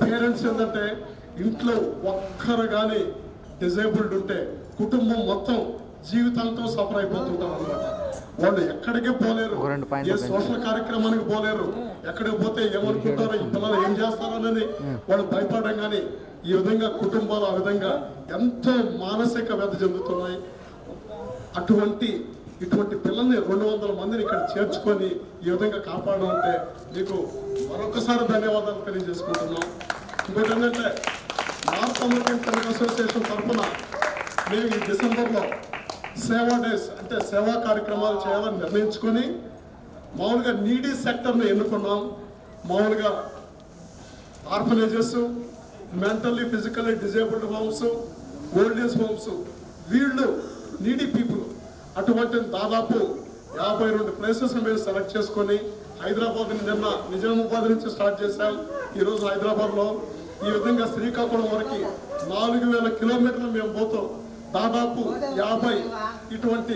Parents ఏంటంటే ఇంట్లో ఒక్కరు కానీ డిజేబుల్డ్ ఉంటే కుటుంబం మొత్తం జీవితాంతం సఫర్ అయిపోతుంటారు అన్నమాట. వాళ్ళు ఎక్కడికి పోలేరు, ఏ సోషల్ కార్యక్రమానికి పోలేరు, ఎక్కడికి పోతే ఏమనుకుంటారో, ఈ పిల్లలు ఏం చేస్తారనేది వాళ్ళు భయపడడం. కానీ ఈ విధంగా కుటుంబాలు ఆ విధంగా ఎంతో మానసిక వ్యధ చెందుతున్నాయి. ఇటువంటి పిల్లల్ని 200 మందిని ఇక్కడ చేర్చుకొని ఈ విధంగా కాపాడడం అంటే మీకు మరొకసారి ధన్యవాదాలు తెలియజేసుకుంటున్నాం. ఇంకోటి ఏంటంటే నార్త్ అమెరికన్ తెలుగు అసోసియేషన్ తరఫున మేము ఈ డిసెంబర్లో సేవా డేస్ అంటే సేవా కార్యక్రమాలు చేయాలని నిర్ణయించుకొని మామూలుగా నీడీ సెక్టర్ని ఎన్నుకున్నాం. మామూలుగా orphanages, mentally physically disabled homes, old age homes, వీళ్ళు నీడీ పీపుల్. అటువంటి దాదాపు 52 ప్లేసెస్ మేము సెలెక్ట్ చేసుకొని హైదరాబాద్ నిన్న నిజామాబాద్ నుంచి స్టార్ట్ చేశాం. ఈరోజు హైదరాబాద్లో ఈ విధంగా శ్రీకాకుళం వరకు 4000 కిలోమీటర్లు మేము పోతాం. దాదాపు 50 ఇటువంటి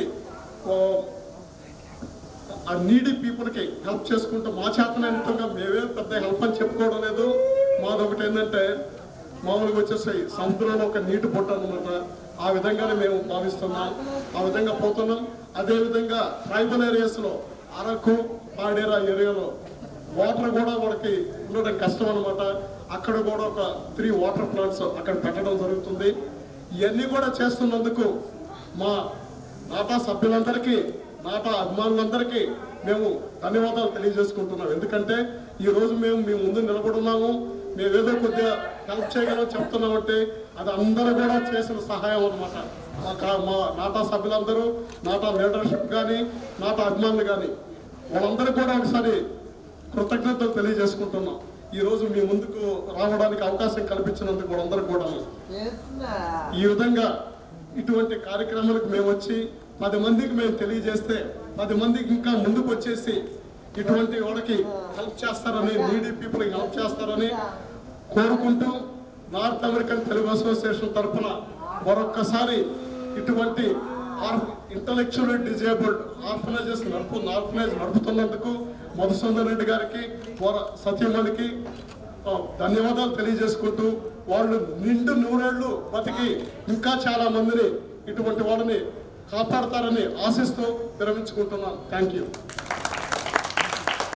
ఆ నీడీ పీపుల్కి హెల్ప్ చేసుకుంటూ మా చేతనైనంతగా మేమే పెద్ద హెల్ప్ అని చెప్పుకోవడం లేదు. మాదొకటి ఏంటంటే మామూలుగా వచ్చేసి సముద్రంలో ఒక నీటి బొట్ట అన్నమాట. ఆ విధంగానే మేము భావిస్తున్నాం, ఆ విధంగా పోతున్నాం. అదేవిధంగా ట్రైబల్ ఏరియాస్లో అరకు, పాడేరా ఏరియాలో వాటర్ కూడా వాళ్ళకి ఉండడం కష్టం అనమాట. అక్కడ కూడా ఒక 3 వాటర్ ప్లాంట్స్ అక్కడ పెట్టడం జరుగుతుంది. ఇవన్నీ కూడా చేస్తున్నందుకు మా నాటా సభ్యులందరికీ, నాటా అభిమానులందరికీ మేము ధన్యవాదాలు తెలియజేసుకుంటున్నాం. ఎందుకంటే ఈరోజు మేము మీ ముందు నిలబడున్నాము, మేమేదో కొద్దిగా హెల్ప్ చేయగలం చెప్తున్నామంటే అది అందరూ కూడా చేసిన సహాయం అనమాట. మా నాటా సభ్యులందరూ, నాటా లీడర్షిప్ కానీ, నాటా అభిమానులు కానీ వాళ్ళందరూ కూడా ఒకసారి కృతజ్ఞతలు తెలియజేసుకుంటున్నాం. ఈరోజు మీ ముందుకు రావడానికి అవకాశం కల్పించినందుకు వాళ్ళందరూ కూడా ఈ విధంగా ఇటువంటి కార్యక్రమాలకు మేము వచ్చి 10 మందికి మేము తెలియజేస్తే 10 మందికి ఇంకా ముందుకు వచ్చేసి ఇటువంటి వాళ్ళకి హెల్ప్ చేస్తారని, నీడీ పీపుల్కి హెల్ప్ చేస్తారని కోరుకుంటూ నార్త్ అమెరికన్ తెలుగు అసోసియేషన్ తరఫున మరొక్కసారి ఇటువంటి ఇంటలెక్చువల్లీ డిజేబుల్డ్ ఆర్ఫనేజ్ నడుపుతున్నందుకు మధుసూదన్ రెడ్డి గారికి, సత్యమణికి ధన్యవాదాలు తెలియజేసుకుంటూ వాళ్ళు నిండు 100 ఏళ్ళు బతికి ఇంకా చాలా మందిని ఇటువంటి వాళ్ళని కాపాడతారని ఆశిస్తూ విరమించుకుంటున్నాను. Thank you.